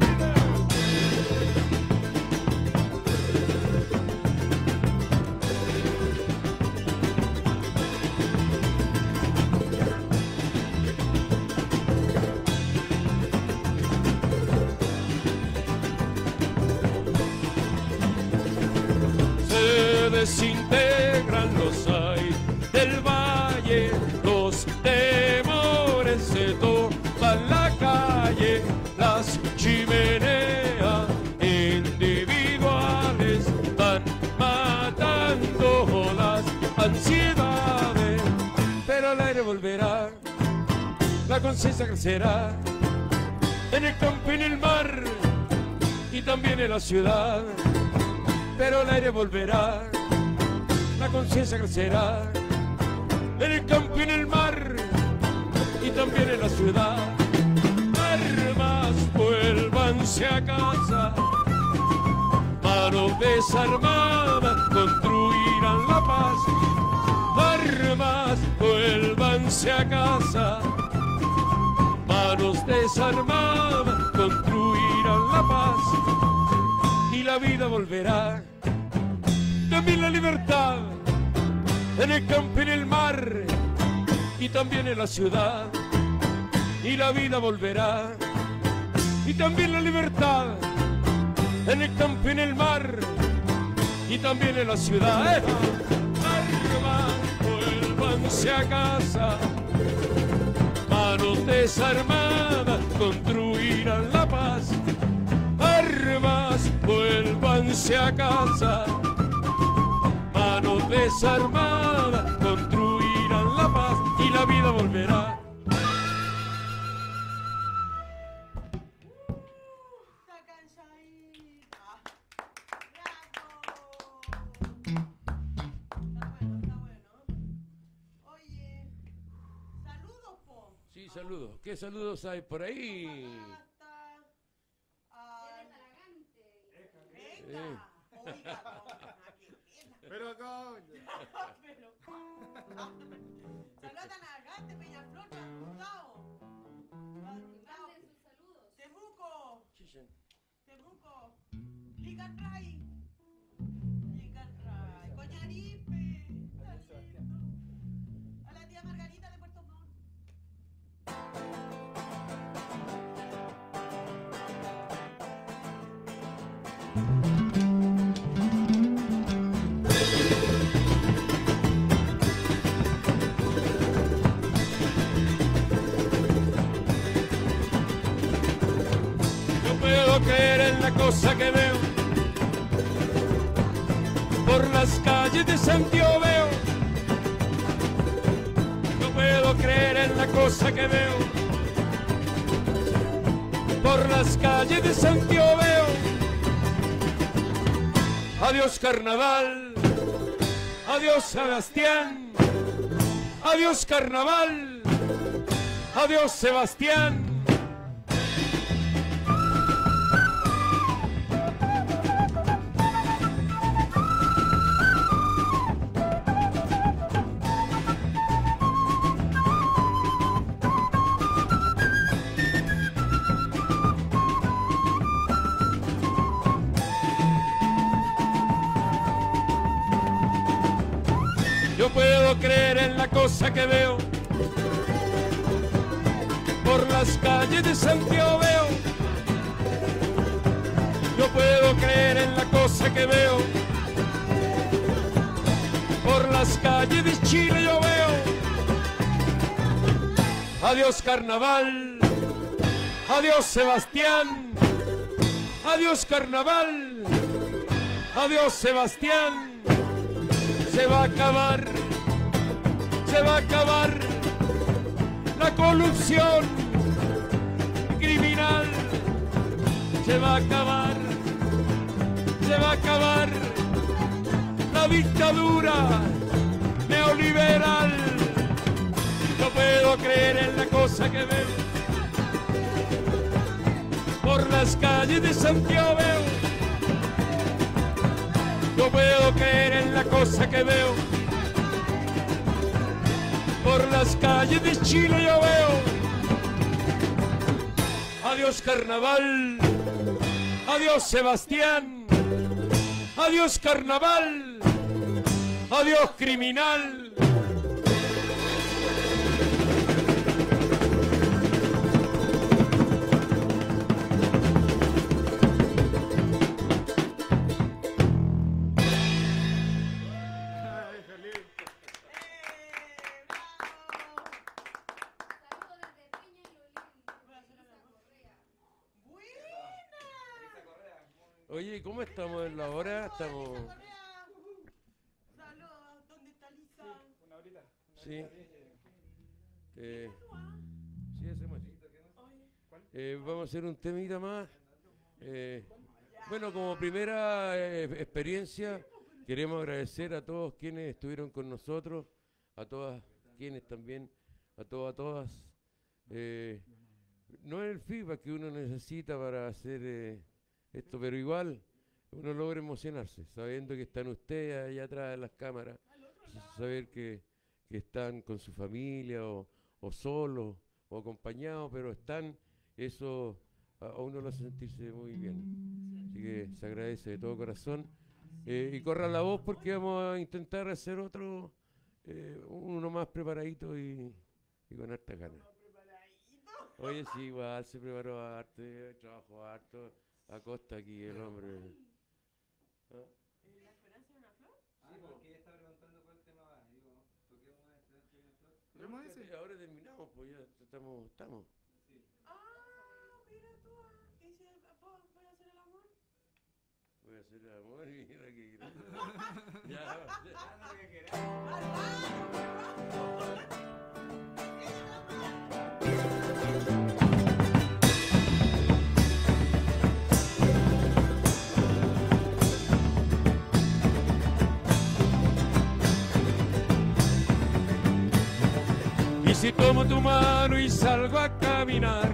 Se desintegran los hay del valle, los temores se toman la calle, las chimeneas individuales van matando las ansiedades, pero el aire volverá, la conciencia crecerá en el campo y en el mar y también en la ciudad. Pero el aire volverá, la conciencia crecerá en el campo y en el mar y también en la ciudad. Armas, vuélvanse a casa, manos desarmadas construirán la paz. Armas, vuélvanse a casa, manos desarmadas construirán la paz. Y la vida volverá, también la libertad, en el campo y en el mar, y también en la ciudad. Y la vida volverá, y también la libertad, en el campo y en el mar, y también en la ciudad. ¡Eh! Armas, vuélvanse a casa, manos desarmadas construirán la paz. Armas, vuélvanse a casa, manos desarmadas construirán la paz y la vida volverá. Está cansadita. ¡Bravo! Está bueno, está bueno. Oye, saludos, po. Sí, saludos. ¿Qué saludos hay por ahí? Hasta, ah, Eres talagante. venga. Oiga, no, aquí, venga. Pero coño. Pero, saludos a Nagante, Peñaflor, Gustavo. Manden sus saludos. Temuco, Chichen. Temuco, Licanray, Licanray, Coñaripe, está lindo. Margarita de Puerto Montt. No puedo creer en la cosa que veo por las calles de Santiago veo. No puedo creer en la cosa que veo por las calles de Santiago veo. Adiós carnaval, adiós Sebastián, adiós carnaval, adiós Sebastián. Yo puedo creer en la cosa que veo por las calles de Santiago veo. Yo puedo creer en la cosa que veo por las calles de Chile yo veo. Adiós carnaval, adiós Sebastián, adiós carnaval, adiós Sebastián. Se va a acabar, se va a acabar la corrupción criminal. Se va a acabar, se va a acabar la dictadura neoliberal. No puedo creer en la cosa que veo por las calles de Santiago veo. No puedo creer en la cosa que veo por las calles de Chile yo veo. Adiós carnaval, adiós Sebastián, adiós carnaval, adiós criminal. Oye, ¿cómo estamos en la hora? Estamos... Saludos, ¿dónde está Lisa? Una horita. Sí. Eh, sí, hacemos así. Eh, vamos a hacer un temita más. Eh, bueno, como primera eh, experiencia, queremos agradecer a todos quienes estuvieron con nosotros, a todas quienes también, a todas, a todas. Eh, no es el feedback que uno necesita para hacer... Eh, esto, pero igual uno logra emocionarse, sabiendo que están ustedes allá atrás de las cámaras, saber que, que están con su familia o, o solos o acompañados, pero están, eso a, a uno lo hace sentirse muy bien. Así que se agradece de todo corazón. Eh, y corra la voz porque vamos a intentar hacer otro, eh, uno más preparadito y, y con harta ganas. Oye, sí, igual se preparó harto, trabajó harto. Acosta aquí el hombre. ¿Ah? ¿La esperanza de una flor? Sí, porque ella está preguntando cuál tema va. Digo, toquemos una esperanza de una flor. ¿Tenemos No, ese? ahora terminamos, pues ya estamos. estamos. Sí. Ah, mira tú, ¿qué dice? ¿Voy a hacer el amor? Voy a hacer el amor y mira que ya. Haz lo que queramos. ¡Al baño, Y si tomo tu mano y salgo a caminar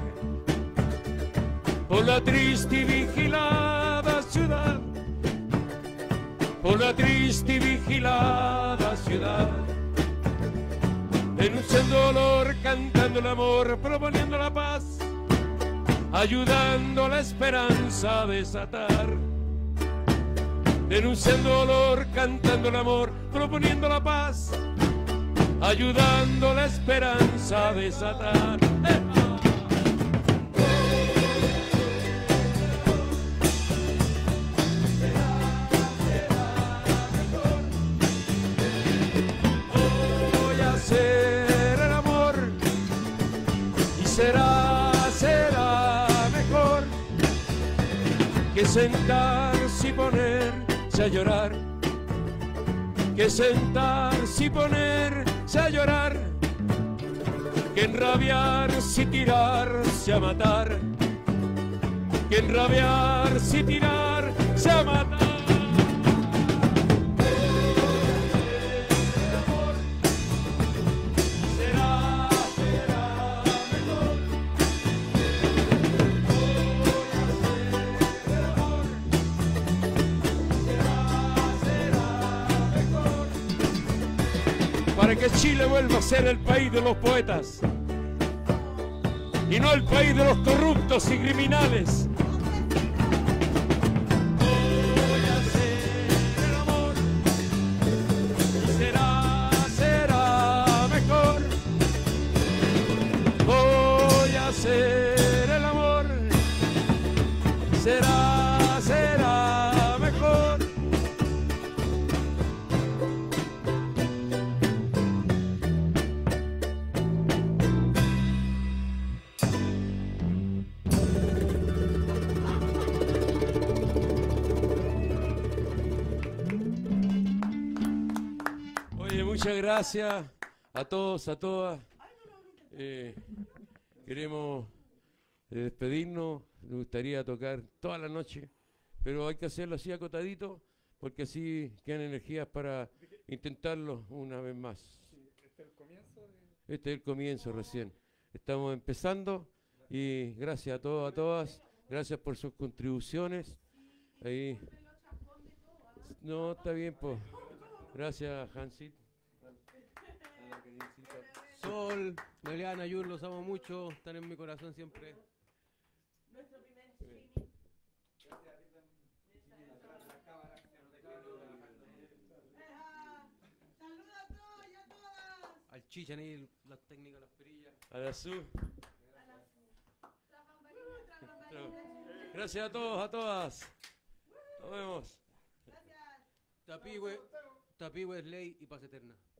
por la triste y vigilada ciudad, por la triste y vigilada ciudad, denunciando dolor, cantando el amor, proponiendo la paz, ayudando la esperanza a desatar. Denunciando dolor, cantando el amor, proponiendo la paz, ayudando la esperanza a desatar. ¡Eh! Voy a hacer el amor y será, será mejor que sentarse y ponerse a llorar, que sentarse y ponerse a llorar, que enrabiarse y tirarse a matar, que enrabiarse y tirarse a matar. Será, será mejor. Para que Chile vuelva a ser el país de los poetas y no el país de los corruptos y criminales. Voy a hacer el amor y será, será mejor. Voy a hacer el amor, será, será mejor. Oye, muchas gracias a todos, a todas. Eh, queremos eh, despedirnos. Nos gustaría tocar toda la noche, pero hay que hacerlo así acotadito, porque así quedan energías para intentarlo una vez más. Este es el comienzo de... Este es el comienzo recién. Estamos empezando y gracias a todos, a todas. Gracias por sus contribuciones. Ahí. No, está bien, pues. Gracias, Hansit. Sol, Meliana, Yur, los amo mucho, están en mi corazón siempre. Nuestro primer streaming. Saludos a todos y a todas. Al Chichanil, las técnicas, las perillas. A la Su. Gracias a todos, a todas. Nos vemos. Gracias. Tapigüe, Tapigüe es ley y paz eterna.